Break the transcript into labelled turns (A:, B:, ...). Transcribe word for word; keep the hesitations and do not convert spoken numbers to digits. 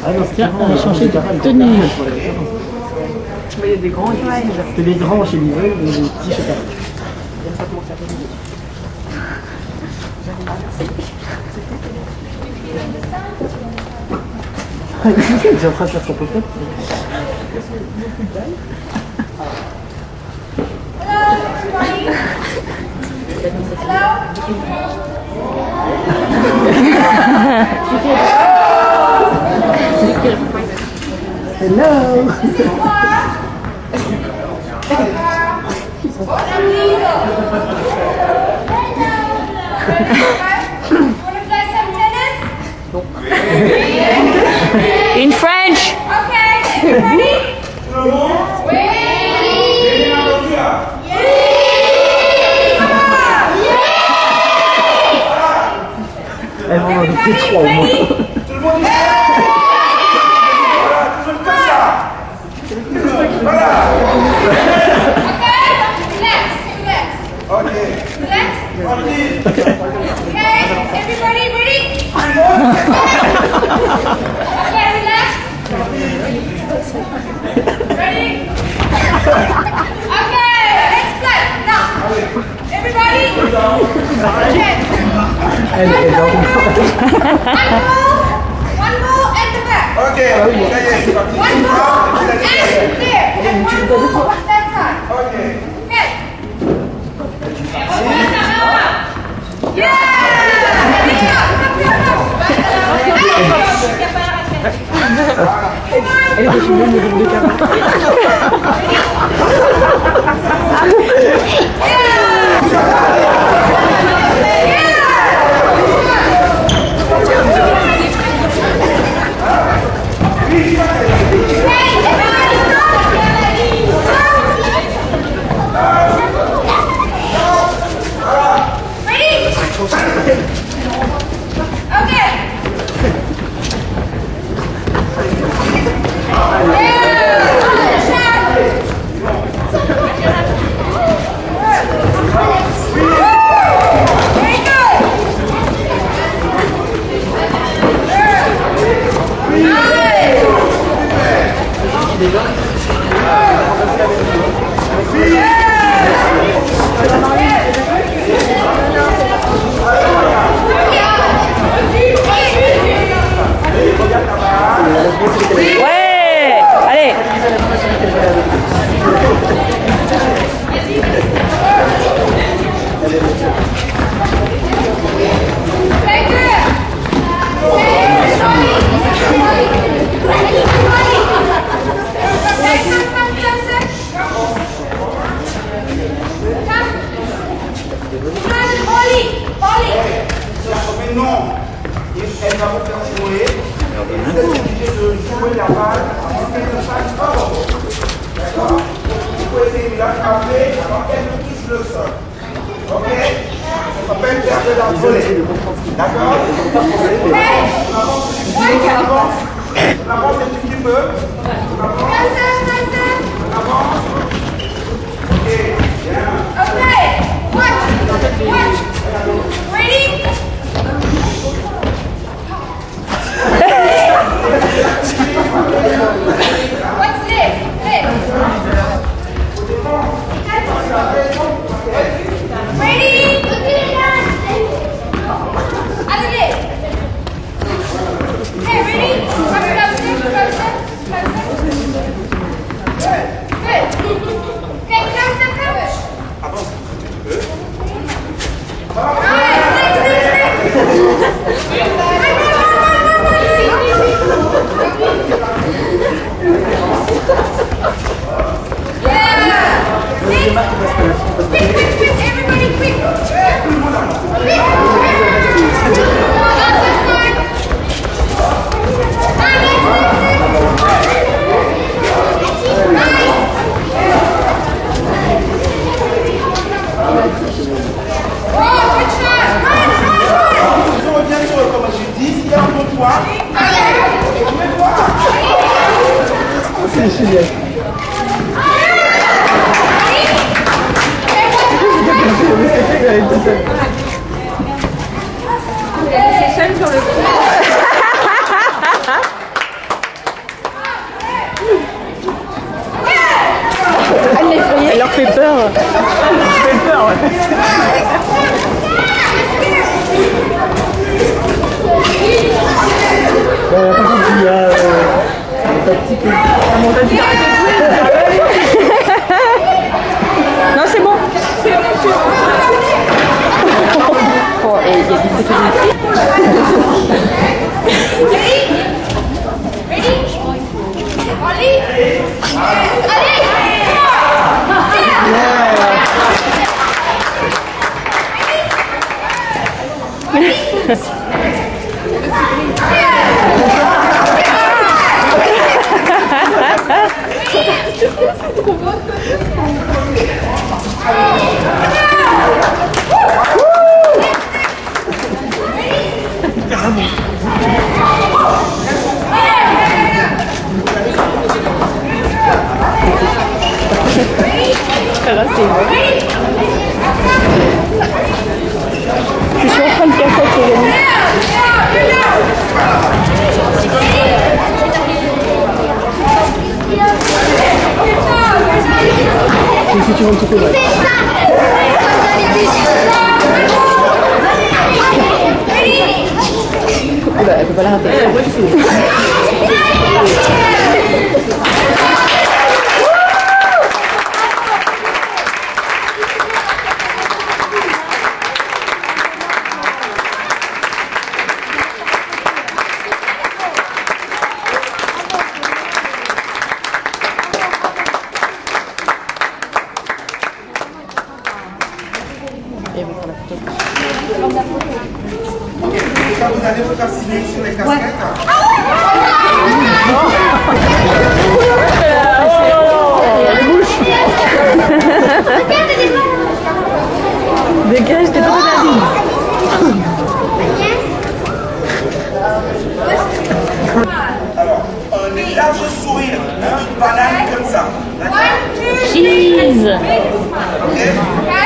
A: Tiens, on a changé de tenue.
B: Mais il y a des grands et des petits.
C: C'était les grands chez Liezel et les petits chez Cara. Il est en train de faire sa popote. Hello.
A: In French.
D: Okay, ready?
C: Elles vont en inviter trois au moins.
E: Tout le monde voilà. Okay, relax, relax. Okay. Okay, everybody ready? Okay, relax. Ready? Okay, let's play. Now, everybody. Okay. One ball, one ball at the back. Okay,
D: One ball and there, and one ball on that side.
E: Okay.
D: Okay. Yeah!
C: Elle est chez nous, mais de Cara.
A: Ouais, allez.
E: Mais non, elle va vous faire jouer. Vous êtes obligé de jouer la balle avant qu'elle ne fasse pas. D'accord? Vous pouvez essayer de la frapper avant qu'elle ne touche le sol. Ok? Ça s'appelle faire de la volée. D'accord? On avance un petit peu. On avance un petit peu. On avance. Ok. Bien.
D: Okay, watch, watch. Ready? What's this? This. Ready? Other day. Okay, ready? Come closer, closer, closer. Good, good. Okay, closer, closer. Nice, next, next, Quick, quick, quick, everybody, quick! Quick!
C: C'est génial.
B: C'est seul sur le coup.
C: tu vas te couper. Eh ben, elle peut pas la rater.
E: Quand vous allez vous faire signer sur les casquettes.
B: Dégage, t'es pas de la ligne.
E: Alors, un large sourire, une banane comme ça. D'accord?
A: Cheese.
E: Ok?